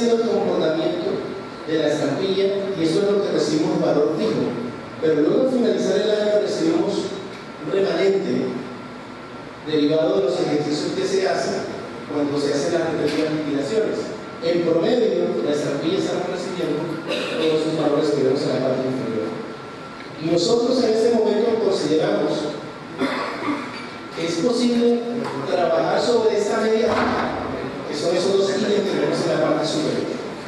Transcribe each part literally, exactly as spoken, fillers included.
siendo el comportamiento de la estampilla y eso es lo que recibimos valor fijo. Pero luego al finalizar el año recibimos un remanente derivado de los ejercicios que se hacen cuando se hacen las respectivas liquidaciones. En promedio, la estampilla estamos recibiendo todos esos valores que vemos en la parte inferior. Y nosotros en este momento consideramos que es posible trabajar sobre esta media, que son esos dos ítems que vemos en la parte superior.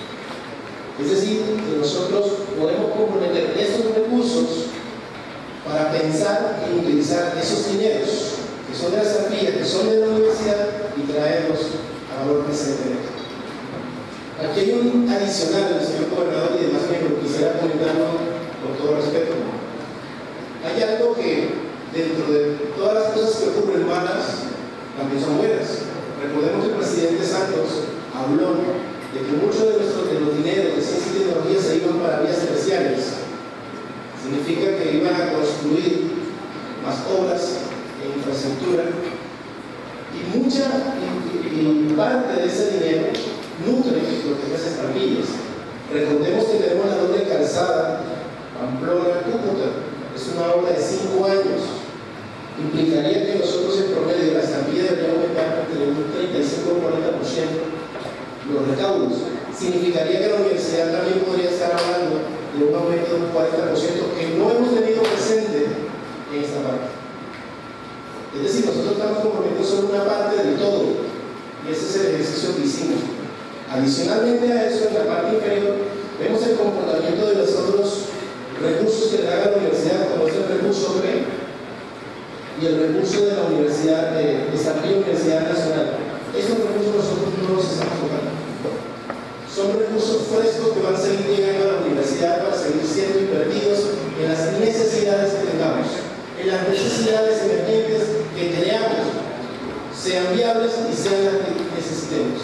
Es decir, que nosotros podemos comprometer estos recursos para pensar en utilizar esos dineros que son de la estampilla, que son de la universidad, y traerlos a valor presente. Aquí hay un adicional, señor gobernador, y demás miembros, quisiera comentarlo con todo respeto. Hay algo que, dentro de todas las cosas que ocurren malas, también son buenas. Recordemos que el presidente Santos habló de que muchos de, nuestros, de los dineros de ciencia y tecnología se iban para vías especiales. Significa que iban a construir más obras en infraestructura y mucha y, y parte de ese dinero nutre lo que es las estampillas. Recordemos que tenemos la doble calzada Pamplona-Cúcuta, es una obra de cinco años. Implicaría que nosotros en promedio la estampilla debería aumentar entre un treinta y cinco o cuarenta por ciento los recaudos. Significaría que la universidad también podría estar hablando de un aumento de un cuarenta por ciento que no hemos tenido presente en esta parte. Es decir, nosotros estamos comprometiendo solo una parte del todo, y ese es el ejercicio que hicimos. Adicionalmente a eso, en la parte inferior, vemos el comportamiento de los otros recursos que trae la universidad, como es el recurso P y el recurso de la Universidad de Estampilla Universidad Nacional. Estos recursos nosotros no los estamos tocando. Son recursos frescos que van a seguir llegando a la universidad para seguir siendo invertidos en las necesidades que tengamos, en las necesidades emergentes que creamos, sean viables y sean las que necesitemos.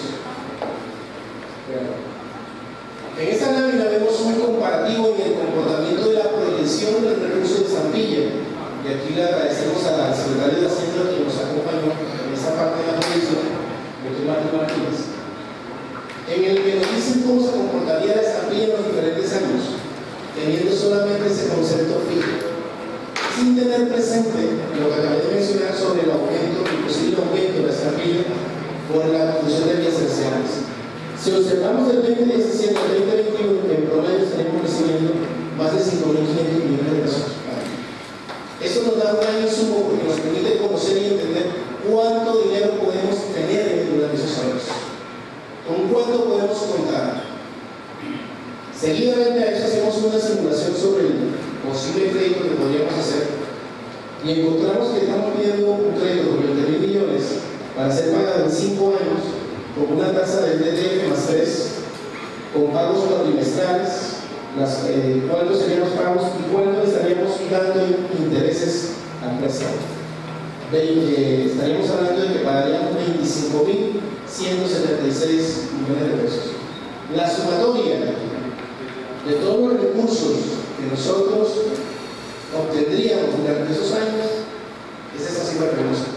En esta lámina vemos un comparativo en el comportamiento de la proyección del recurso de estampilla, y aquí le agradecemos al secretario de Hacienda que nos acompañó en esta parte de la proyección, doctor Martín Martínez, en el que nos dicen cómo se comportaría la estampilla en los diferentes años, teniendo solamente ese concepto fijo, sin tener presente lo que acabé de mencionar sobre el aumento, el posible aumento de la estampilla por la construcción de vías terciarias. Si observamos el veinte diecisiete al veinte veintiuno, en promedio estaremos recibiendo más de cinco mil quinientos millones de pesos. Eso nos da un gran insumo porque nos permite conocer y entender cuánto dinero podemos tener durante esos años. ¿Con cuánto podemos contar? Seguidamente a eso hacemos una simulación sobre el posible crédito que podríamos hacer y encontramos que estamos pidiendo un crédito de veinte mil millones para ser pagado en cinco años con una tasa del D D F más tres, con pagos cuatrimestrales, las, eh, cuántos serían los pagos y cuánto estaríamos dando intereses al préstamo. Eh, estaríamos hablando de que pagaríamos veinticinco mil ciento setenta y seis millones de pesos. La sumatoria de todos los recursos que nosotros obtendríamos durante esos años es esa cifra hermosa.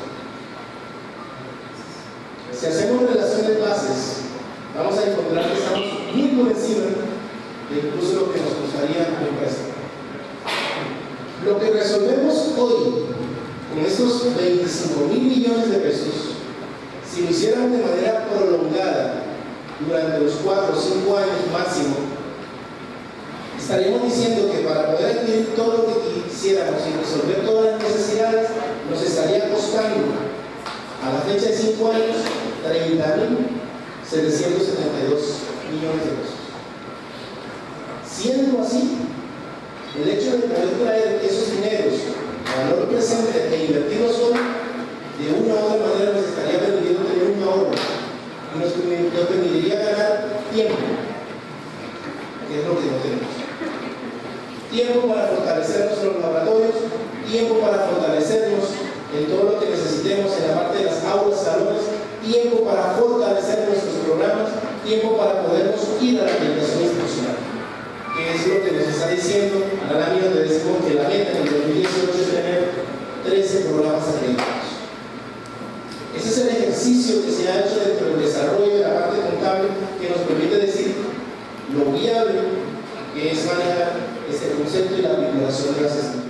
Si hacemos relación de bases, vamos a encontrar que estamos muy por encima de incluso lo que nos costaría un préstamo. Lo que resolvemos hoy con estos veinticinco mil millones de pesos, si lo hicieran de manera prolongada durante los cuatro o cinco años máximo, estaríamos diciendo que para poder adquirir todo lo que quisiéramos y resolver todas las necesidades, nos estaría costando a la fecha de cinco años treinta mil setecientos setenta y dos millones de pesos. Siendo así, el hecho de poder traer esos dineros a valor presente e invertirlos hoy, de una u otra manera nos estaría permitiendo tener un ahorro y nos, nos permitiría ganar tiempo, que es lo que no tenemos. Tiempo para fortalecer nuestros laboratorios, tiempo para fortalecernos en todo lo que necesitemos en la parte de las aulas, salones, tiempo para fortalecer nuestros programas, tiempo para podernos ir a la acreditación institucional, que es lo que nos está diciendo a la lámina donde decimos que la meta en el dos mil dieciocho es tener trece programas acreditados. Ese es el ejercicio ejercicio que se ha hecho dentro del desarrollo de la parte contable que nos permite decir lo viable que es manejar este concepto y la vinculación de las estimaciones.